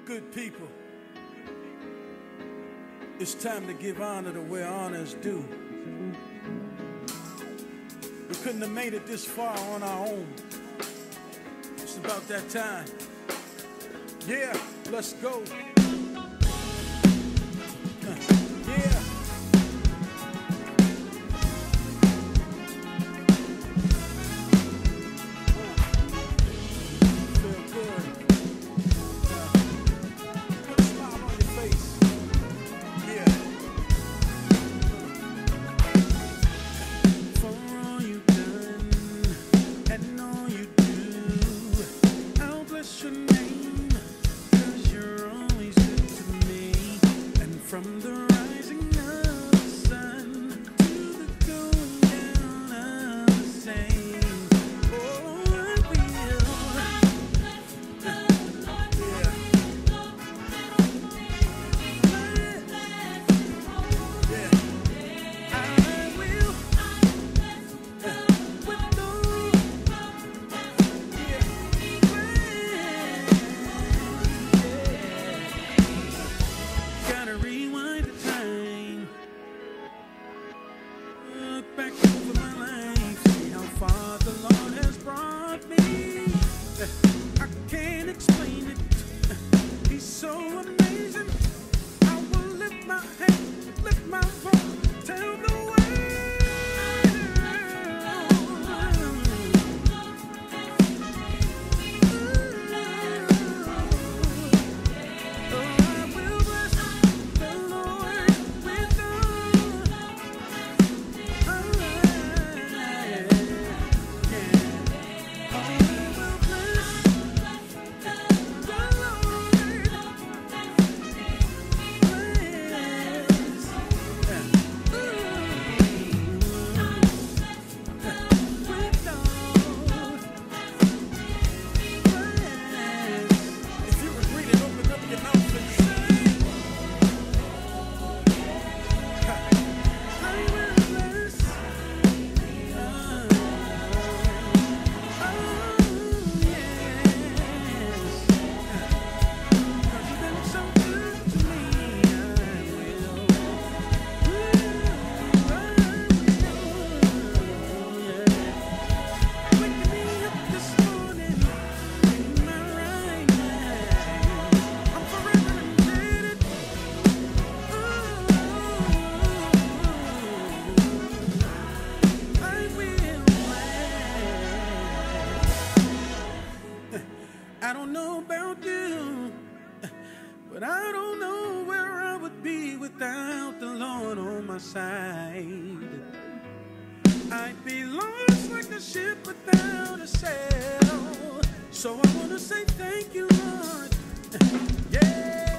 Good people, it's time to give honor to where honor is due. We couldn't have made it this far on our own. It's about that time. Yeah, let's go. Yeah. From the rising of the sun to the going down of the same, oh, I will bless the Lord, I will with no gotta rewind the time, look back over my life, see how far the Lord has brought me. I can't explain it, He's so amazing. I will lift my hand, lift my voice, tell the world. I don't know about you, but I don't know where I would be without the Lord on my side. I'd be lost like a ship without a sail. So I want to say thank you, Lord. Yeah.